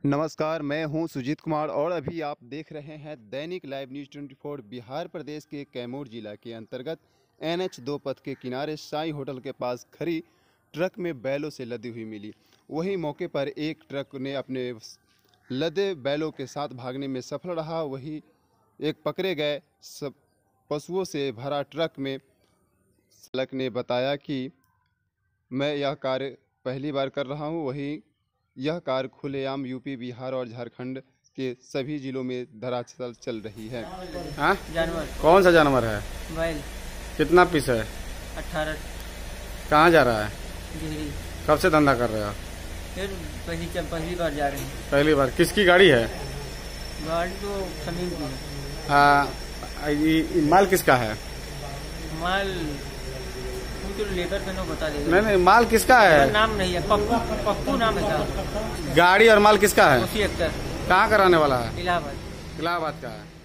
नमस्कार, मैं हूं सुजीत कुमार और अभी आप देख रहे हैं दैनिक लाइव न्यूज़ 24। बिहार प्रदेश के कैमूर जिला के अंतर्गत NH 2 पथ के किनारे साईं होटल के पास खड़ी ट्रक में बैलों से लदी हुई मिली। वहीं मौके पर एक ट्रक ने अपने लदे बैलों के साथ भागने में सफल रहा। वहीं एक पकड़े गए पशुओं से भरा ट्रक में चालक ने बताया कि मैं यह कार्य पहली बार कर रहा हूं। वहीं यह कार खुलेआम यूपी, बिहार और झारखंड के सभी जिलों में धरातल चल रही है। हाँ? जानवर। कौन सा जानवर है? बैल। कितना पीस है? 18। कहाँ जा रहा है? डिहरी। कब से धंधा कर रहे हो? फिर पहली बार जा रहे हैं। पहली बार। किसकी गाड़ी है? गाड़ी तो समीर की है। ये माल किसका है? माल तो लेकर के बता देगा। नहीं, माल किसका है? नाम नहीं है, पप्पू नाम है। गाड़ी और माल किसका है? उसी एक्टर। कहाँ का रहने वाला है? इलाहाबाद का है।